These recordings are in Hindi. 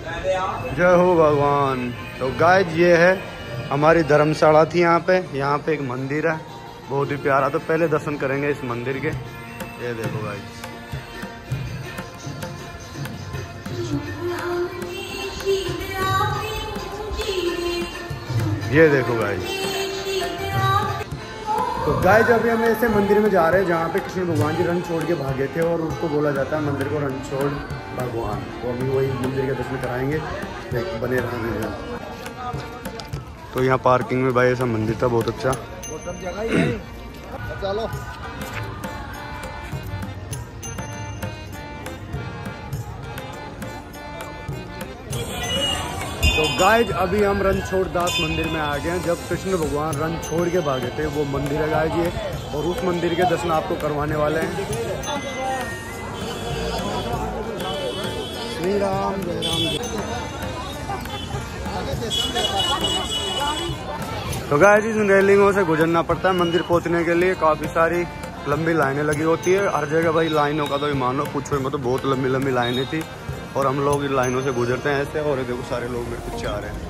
जय हो भगवान। तो गाइस ये है हमारी धर्मशाला थी। यहाँ पे एक मंदिर है बहुत ही प्यारा। तो पहले दर्शन करेंगे इस मंदिर के। ये देखो गाइस, ये देखो गाइस। तो गाइस अभी हम ऐसे मंदिर में जा रहे हैं जहाँ पे कृष्ण भगवान जी रण छोड़ के भागे थे और उसको बोला जाता है मंदिर को रणछोड़ भगवान। तो अभी वही मंदिर के दर्शन कराएंगे, बने रहेंगे। तो यहाँ पार्किंग में भाई ऐसा मंदिर था बहुत अच्छा। चलो तो गाइज अभी हम रणछोड़ दास मंदिर में आ गए हैं। जब कृष्ण भगवान रण छोड़ के भागे थे वो मंदिर है गाइज ये, और उस मंदिर के दर्शन आपको करवाने वाले हैं। श्री राम जय राम। तो गाइज इन रेलिंगों से गुजरना पड़ता है मंदिर पहुंचने के लिए। काफी सारी लंबी लाइनें लगी होती है हर जगह भाई। लाइनों का तो ही मान लो पूछो मत, तो बहुत लंबी लंबी लाइनें थी और हम लोग इन लाइनों से गुजरते हैं ऐसे। और देखो सारे लोग मेरे पीछे आ रहे हैं।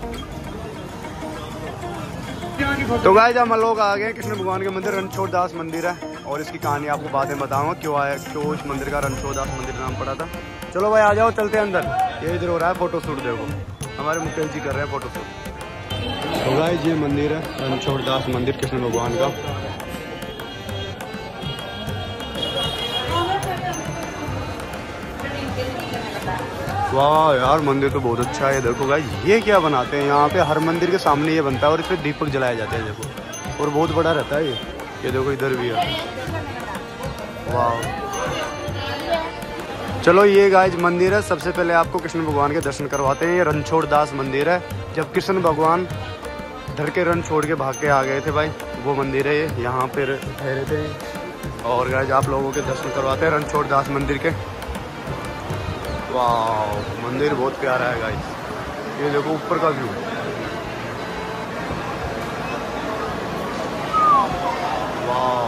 तो गाइस हम लोग आ गए कृष्ण भगवान के मंदिर। रणछोड़ दास मंदिर है और इसकी कहानी आपको बाद में बताऊंगा क्यों इस मंदिर का रणछोड़ दास मंदिर नाम पड़ा था। चलो भाई आ जाओ, चलते हैं अंदर। ये इधर हो रहा है फोटो शूट, देखो हमारे मुकेश जी कर रहे हैं फोटो शूट। तो गाइस ये मंदिर है रणछोड़ दास मंदिर कृष्ण भगवान का। वाह यार मंदिर तो बहुत अच्छा है। ये देखो गाइस ये क्या बनाते हैं यहाँ पे, हर मंदिर के सामने ये बनता है और इसमें दीपक जलाए जाते हैं देखो, और बहुत बड़ा रहता है ये देखो इधर भी है। वाह चलो ये गाइस मंदिर है। सबसे पहले आपको कृष्ण भगवान के दर्शन करवाते हैं। ये रणछोड़ दास मंदिर है। जब कृष्ण भगवान धर के रण छोड़ के भाग के आ गए थे भाई, वो मंदिर है ये। यहाँ पे ठहरे थे और गाइस आप लोगों के दर्शन करवाते हैं रणछोड़ दास मंदिर के। वाह मंदिर बहुत प्यारा है गाइस। ये देखो ऊपर का व्यू। वाह।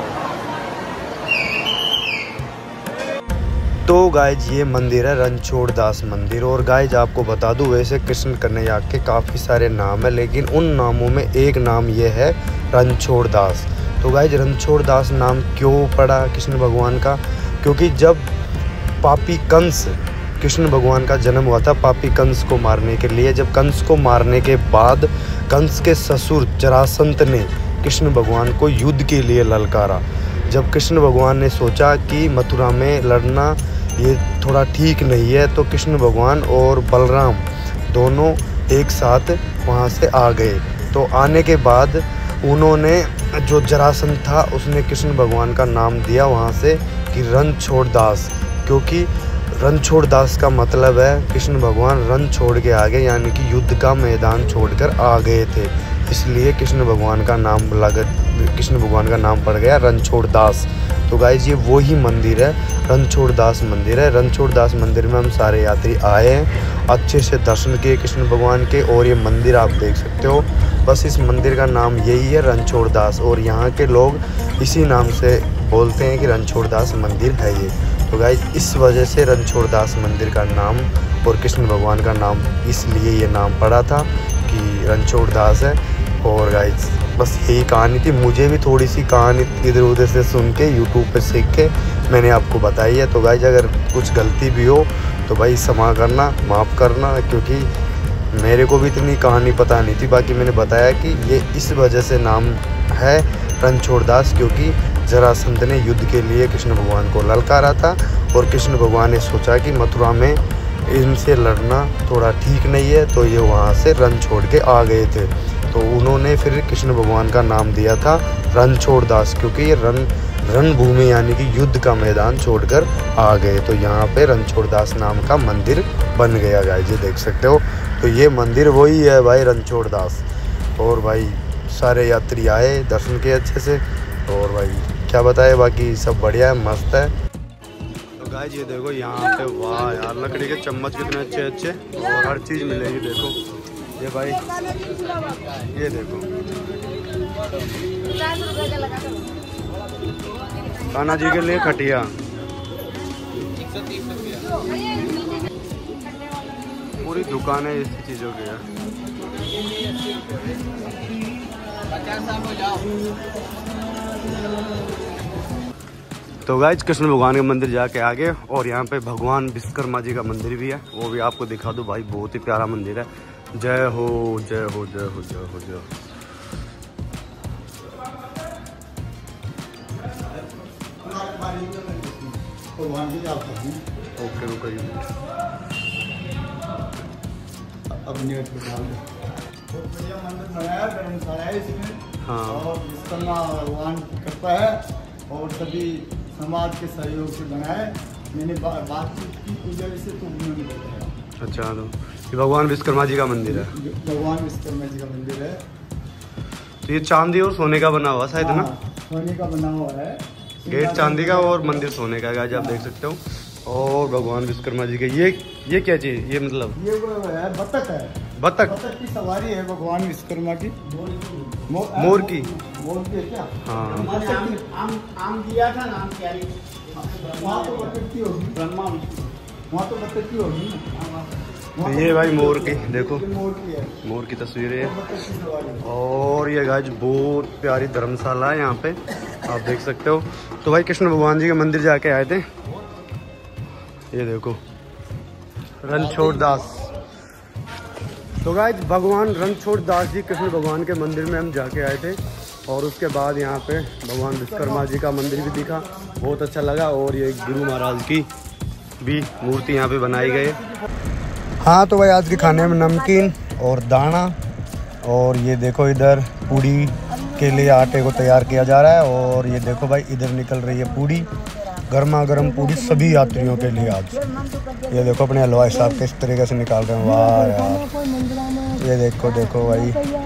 तो गाइज ये मंदिर है रणछोड़ दास मंदिर। और गाइज आपको बता दूं वैसे कृष्ण कन्हैया के काफ़ी सारे नाम है, लेकिन उन नामों में एक नाम ये है रणछोड़ दास। तो गाइज रणछोड़ दास नाम क्यों पड़ा कृष्ण भगवान का? क्योंकि जब पापी कंस कृष्ण भगवान का जन्म हुआ था पापी कंस को मारने के लिए। जब कंस को मारने के बाद कंस के ससुर जरासंत ने कृष्ण भगवान को युद्ध के लिए ललकारा। जब कृष्ण भगवान ने सोचा कि मथुरा में लड़ना ये थोड़ा ठीक नहीं है, तो कृष्ण भगवान और बलराम दोनों एक साथ वहाँ से आ गए। तो आने के बाद उन्होंने जो जरासंत था उसने कृष्ण भगवान का नाम दिया वहाँ से कि रणछोड़ दास, क्योंकि रणछोड़ दास का मतलब है कृष्ण भगवान रण छोड़ के आ गए, यानी कि युद्ध का मैदान छोड़कर आ गए थे। इसलिए कृष्ण भगवान का नाम पड़ गया रणछोड़ दास। तो गाइज ये वही मंदिर है रणछोड़ दास मंदिर है। रणछोड़ दास मंदिर में हम सारे यात्री आए हैं, अच्छे से दर्शन किए कृष्ण भगवान के। और ये मंदिर आप देख सकते हो, बस इस मंदिर का नाम यही है रणछोड़ दास, और यहाँ के लोग इसी नाम से बोलते हैं कि रणछोड़ दास मंदिर है ये। तो गाइज इस वजह से रणछोड़ दास मंदिर का नाम और कृष्ण भगवान का नाम इसलिए ये नाम पड़ा था कि रणछोड़ दास है। और गाइज बस यही कहानी थी। मुझे भी थोड़ी सी कहानी इधर उधर से सुन के यूट्यूब पे सीख के मैंने आपको बताई है। तो गाइज अगर कुछ गलती भी हो तो भाई क्षमा करना, माफ़ करना, क्योंकि मेरे को भी इतनी कहानी पता नहीं थी। बाकी मैंने बताया कि ये इस वजह से नाम है रणछोड़ दास, क्योंकि जरासंत ने युद्ध के लिए कृष्ण भगवान को ललकारा था और कृष्ण भगवान ने सोचा कि मथुरा में इनसे लड़ना थोड़ा ठीक नहीं है, तो ये वहाँ से रण छोड़ के आ गए थे। तो उन्होंने फिर कृष्ण भगवान का नाम दिया था रणछोड़ दास, क्योंकि ये रणभूमि यानी कि युद्ध का मैदान छोड़कर आ गए। तो यहाँ पे रणछोड़ दास नाम का मंदिर बन गया गाइस, ये देख सकते हो। तो ये मंदिर वही है भाई रणछोड़ दास। और भाई सारे यात्री आए, दर्शन किए अच्छे से। और भाई क्या बताए, बाकी सब बढ़िया है, मस्त है। तो गाइस ये देखो यहाँ पे, वाह यार लकड़ी के चम्मच कितने अच्छे अच्छे, और हर चीज़ मिलेगी। देखो ये भाई, ये देखो कान्हा जी के लिए खटिया, पूरी दुकान है इसी चीज़ों की है। तो गाइस कृष्ण भगवान के मंदिर जाके आगे और यहाँ पे भगवान विश्वकर्मा जी का मंदिर भी है, वो भी आपको दिखा दूँ भाई। बहुत ही प्यारा मंदिर है। जय हो जय हो जय हो जय हो जय हो। ओके रुको अब नेट पे डाल दो। तो ये मंदिर बनाया धर्मशाला है इसमें। हाँ। और विश्वकर्मा भगवान की कृपा है और सभी समाज के सहयोग से बनाए। मैंने बातचीत की पूजा से तो उन्होंने बताया। अच्छा, तो ये भगवान विश्वकर्मा जी का मंदिर है। भगवान विश्वकर्मा जी का मंदिर है। तो ये चांदी और सोने का बना हुआ शायद ना? सोने का बना हुआ है। गेट चांदी का और मंदिर सोने का है, आप देख सकते हो। और भगवान विश्वकर्मा जी के ये क्या चीज, ये मतलब ये वो है बतख है। बतख की सवारी है भगवान विश्वकर्मा की। मोर की है क्या? हाँ। आम दिया था ना, वहाँ तो बतख की होगी। ब्रह्मा विष्णु वहाँ तो बतख की होगी। तो ये भाई मोर की देखो, मोर की है, मोर की तस्वीरें है। और ये गाइस बहुत प्यारी धर्मशाला है यहाँ पे, आप देख सकते हो। तो भाई कृष्ण भगवान जी के मंदिर जाके आए थे। ये देखो रणछोड़ दास। तो गाइस भगवान रणछोड़ दास जी कृष्ण भगवान के मंदिर में हम जाके आए थे और उसके बाद यहाँ पे भगवान विश्वकर्मा जी का मंदिर भी दिखा, बहुत अच्छा लगा। और ये गुरु महाराज की भी मूर्ति यहाँ पे बनाई गई। हाँ तो भाई आज के खाने में नमकीन और दाना, और ये देखो इधर पूड़ी के लिए आटे को तैयार किया जा रहा है। और ये देखो भाई इधर निकल रही है पूड़ी, गर्मा गर्म पूड़ी सभी यात्रियों के लिए आज। ये देखो अपने हलवाई साहब किस तरीके से निकाल रहे हैं, वाह यार। ये देखो देखो भाई।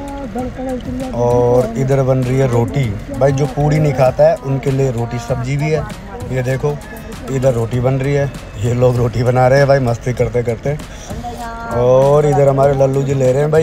और इधर बन रही है रोटी। भाई जो पूड़ी नहीं खाता है उनके लिए रोटी सब्जी भी है। ये देखो इधर रोटी बन रही है, ये लोग रोटी बना रहे हैं भाई मस्ती करते करते। और इधर हमारे लल्लू जी ले रहे हैं भाई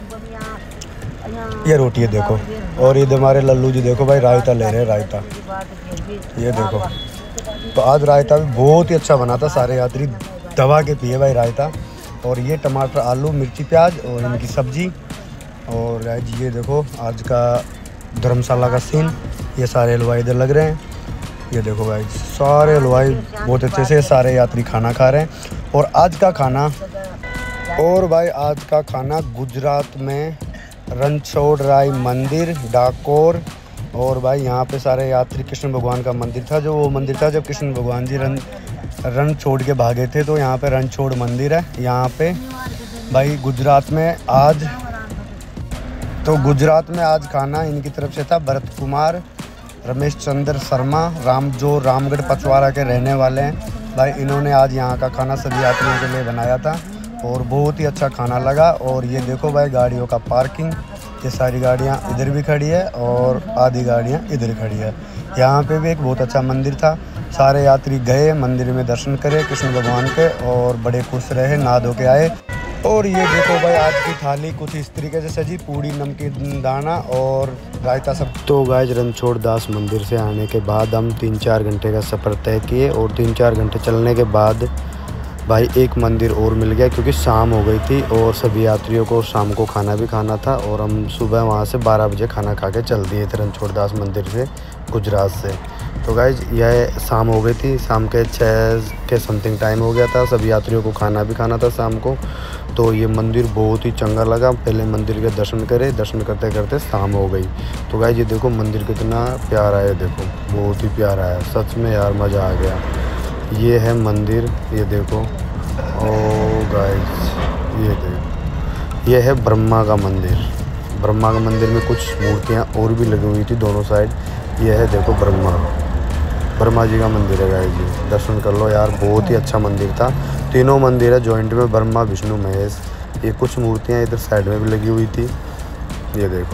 ये रोटी है देखो। और इधर हमारे लल्लू जी देखो भाई रायता ले रहे हैं, रायता ये देखो। तो आज रायता भी बहुत ही अच्छा बना था, सारे यात्री दबा के पिए भाई रायता। और ये टमाटर आलू मिर्ची प्याज और इनकी सब्जी। और आज ये देखो आज का धर्मशाला का सीन, ये सारे हलवाई इधर लग रहे हैं। ये देखो भाई सारे हलवाई बहुत अच्छे से सारे यात्री खाना खा रहे हैं। और आज का खाना गुजरात में रणछोड़राय मंदिर डाकोर। और भाई यहाँ पे सारे यात्री कृष्ण भगवान का मंदिर था, जो वो मंदिर था जब कृष्ण भगवान जी रण छोड़ के भागे थे। तो यहाँ पे रणछोड़ मंदिर है यहाँ पे भाई गुजरात में आज। तो गुजरात में आज खाना इनकी तरफ से था। भरत कुमार, रमेश चंद्र शर्मा, रामगढ़ पचवाड़ा के रहने वाले हैं भाई। इन्होंने आज यहाँ का खाना सभी यात्रियों के लिए बनाया था और बहुत ही अच्छा खाना लगा। और ये देखो भाई गाड़ियों का पार्किंग, ये सारी गाड़ियाँ इधर भी खड़ी है और आधी गाड़ियाँ इधर खड़ी है। यहाँ पे भी एक बहुत अच्छा मंदिर था, सारे यात्री गए मंदिर में दर्शन करे कृष्ण भगवान के और बड़े खुश रहे, नहा धो के आए। और ये देखो भाई आज की थाली कुछ इस तरीके से सजी, पूड़ी नमकीन दाना और रायता सब। तो गाइस रणछोड़ दास मंदिर से आने के बाद हम 3-4 घंटे का सफ़र तय किए और 3-4 घंटे चलने के बाद भाई एक मंदिर और मिल गया, क्योंकि शाम हो गई थी और सभी यात्रियों को शाम को खाना भी खाना था। और हम सुबह वहाँ से 12 बजे खाना खा के चल दिए थे रणछोड़ दास मंदिर से गुजरात से। तो गाइज यह शाम हो गई थी, शाम के 6 के समथिंग टाइम हो गया था, सभी यात्रियों को खाना भी खाना था शाम को। तो ये मंदिर बहुत ही चंगा लगा। पहले मंदिर के दर्शन करे, दर्शन करते करते शाम हो गई। तो गाइज ये देखो मंदिर कितना प्यारा है, देखो बहुत ही प्यारा है सच में यार, मज़ा आ गया। ये है मंदिर, ये देखो। ओ गाइस ये देखो, ये है ब्रह्मा का मंदिर। ब्रह्मा का मंदिर में कुछ मूर्तियाँ और भी लगी हुई थी दोनों साइड। ये है देखो ब्रह्मा जी का मंदिर है गाइस जी, दर्शन कर लो यार, बहुत ही अच्छा मंदिर था। तीनों मंदिर है जॉइंट में, ब्रह्मा विष्णु महेश। ये कुछ मूर्तियाँ इधर साइड में भी लगी हुई थी, ये देखो,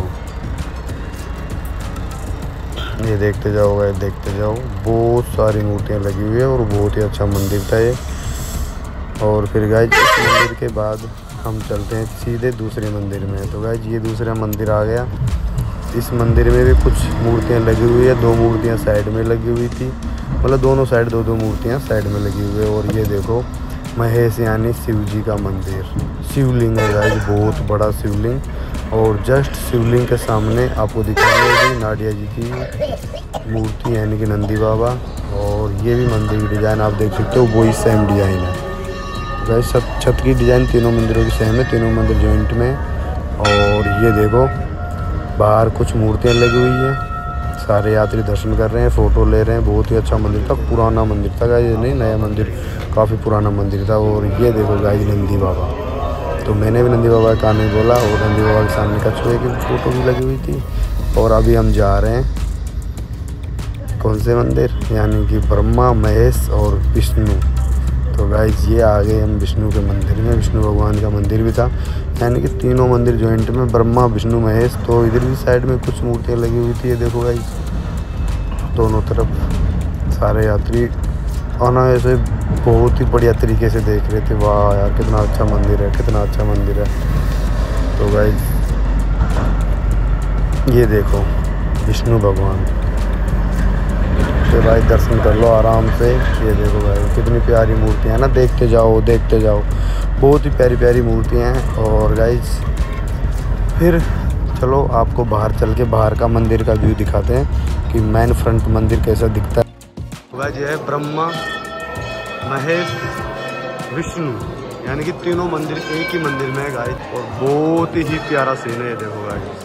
ये देखते जाओ भाई देखते जाओ, बहुत सारी मूर्तियाँ लगी हुई है और बहुत ही अच्छा मंदिर था ये। और फिर गाइस इस मंदिर के बाद हम चलते हैं सीधे दूसरे मंदिर में। तो गाइस ये दूसरा मंदिर आ गया। इस मंदिर में भी कुछ मूर्तियाँ लगी हुई है, 2 मूर्तियाँ साइड में लगी हुई थी, मतलब दोनों साइड 2-2 मूर्तियाँ साइड में लगी हुई है। और ये देखो महेश यानी शिव जी का मंदिर। शिवलिंग है गाइस, बहुत बड़ा शिवलिंग। और जस्ट शिवलिंग के सामने आपको दिखाएंगे नाडिया जी की मूर्ति यानी कि नंदी बाबा। और ये भी मंदिर की डिज़ाइन आप देख सकते हो, वही सेम डिज़ाइन है गाइस। सब छत की डिज़ाइन तीनों मंदिरों की सेम है, तीनों मंदिर जॉइंट में। और ये देखो बाहर कुछ मूर्तियाँ लगी हुई है, सारे यात्री दर्शन कर रहे हैं, फ़ोटो ले रहे हैं। बहुत ही अच्छा मंदिर था, पुराना मंदिर था गाइस, नहीं नया मंदिर, काफ़ी पुराना मंदिर था। और ये देखो गाइस नंदी बाबा, तो मैंने भी नंदी बाबा का नहीं बोला। और नंदी बाबा के सामने कछुए की फ़ोटो भी लगी हुई थी। और अभी हम जा रहे हैं कौन से मंदिर, यानी कि ब्रह्मा, महेश और विष्णु। तो गाइस ये आ गए हम विष्णु के मंदिर में। विष्णु भगवान का मंदिर भी था, यानी कि तीनों मंदिर जॉइंट में, ब्रह्मा, विष्णु, महेश। तो इधर भी साइड में कुछ मूर्तियाँ लगी हुई थी, ये देखो गाइस दोनों तरफ। सारे यात्री आना ऐसे बहुत ही बढ़िया तरीके से देख रहे थे। वाह यार कितना अच्छा मंदिर है, कितना अच्छा मंदिर है। तो गाइस ये देखो विष्णु भगवान, तो भाई दर्शन कर लो आराम से। ये देखो भाई कितनी प्यारी मूर्तियाँ हैं ना, देखते जाओ देखते जाओ, बहुत ही प्यारी प्यारी मूर्तियाँ हैं। और गाइस फिर चलो आपको बाहर चल के बाहर का मंदिर का व्यू दिखाते हैं कि मेन फ्रंट मंदिर कैसा दिखता है। गाइस ये है ब्रह्मा, महेश, विष्णु, यानी कि तीनों मंदिर एक ही मंदिर में है गाइस। और बहुत ही प्यारा सीन है, ये देखो गाइस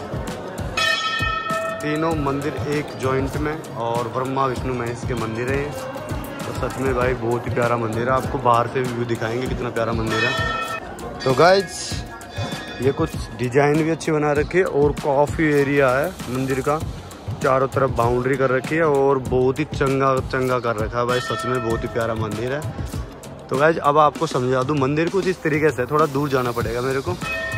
तीनों मंदिर एक जॉइंट में। और ब्रह्मा, विष्णु, महेश के मंदिर है। तो सच में भाई बहुत ही प्यारा मंदिर है, आपको बाहर से व्यू दिखाएंगे कितना प्यारा मंदिर है। तो गाइस ये कुछ डिजाइन भी अच्छी बना रखी है और काफ़ी एरिया है मंदिर का, चारों तरफ बाउंड्री कर रखी है और बहुत ही चंगा चंगा कर रखा है भाई। सच में बहुत ही प्यारा मंदिर है। तो गाइस अब आपको समझा दूँ मंदिर कुछ इस तरीके से, थोड़ा दूर जाना पड़ेगा मेरे को।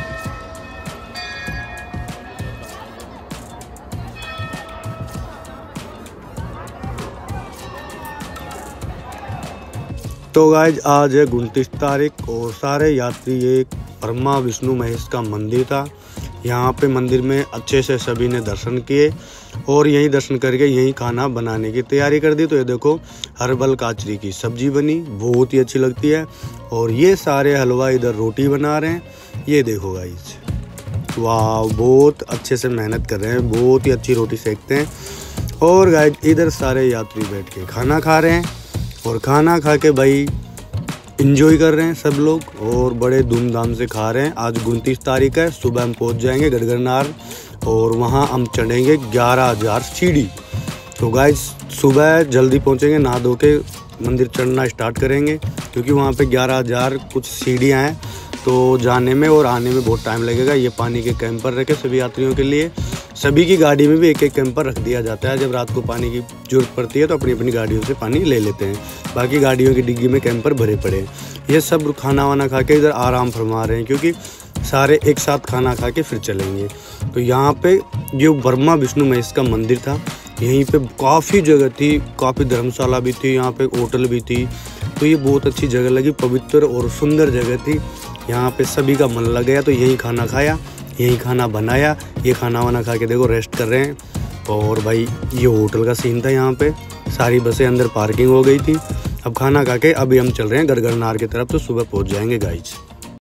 तो गाइज आज है 29 तारीख और सारे यात्री एक ब्रह्मा, विष्णु, महेश का मंदिर था। यहाँ पे मंदिर में अच्छे से सभी ने दर्शन किए और यहीं दर्शन करके यहीं खाना बनाने की तैयारी कर दी। तो ये देखो हर्बल काचरी की सब्जी बनी, बहुत ही अच्छी लगती है। और ये सारे हलवा इधर रोटी बना रहे हैं, ये देखो गाइज वाह बहुत अच्छे से मेहनत कर रहे हैं, बहुत ही अच्छी रोटी सेकते हैं। और गाइज इधर सारे यात्री बैठ के खाना खा रहे हैं और खाना खा के भाई इंजॉय कर रहे हैं सब लोग और बड़े धूमधाम से खा रहे हैं। आज 29 तारीख है, सुबह हम पहुंच जाएंगे गड़गड़नार और वहां हम चढ़ेंगे 11,000 सीढ़ी। तो गाइस सुबह जल्दी पहुंचेंगे, नहा धो के मंदिर चढ़ना स्टार्ट करेंगे क्योंकि वहां पे 11,000 कुछ सीढ़ियाँ हैं। तो जाने में और आने में बहुत टाइम लगेगा। ये पानी के कैंपर रखे सभी यात्रियों के लिए, सभी की गाड़ी में भी एक एक कैंपर रख दिया जाता है। जब रात को पानी की जरूरत पड़ती है तो अपनी अपनी गाड़ियों से पानी ले लेते हैं, बाकी गाड़ियों की डिग्गी में कैंपर भरे पड़े। ये सब खाना वाना खा के इधर आराम फरमा रहे हैं क्योंकि सारे एक साथ खाना खा के फिर चलेंगे। तो यहाँ पे जो ब्रह्मा, विष्णु, महेश का मंदिर था, यहीं पे काफ़ी जगह थी, काफ़ी धर्मशाला भी थी, यहाँ पे होटल भी थी। तो ये बहुत अच्छी जगह लगी, पवित्र और सुंदर जगह थी। यहाँ पे सभी का मन लग गया तो यहीं खाना खाया, यहीं खाना बनाया। ये खाना वाना खा के देखो रेस्ट कर रहे हैं। और भाई ये होटल का सीन था, यहाँ पे सारी बसें अंदर पार्किंग हो गई थी। अब खाना खा के अभी हम चल रहे हैं गड़गड़नार की तरफ, तो सुबह पहुँच जाएंगे गाइज।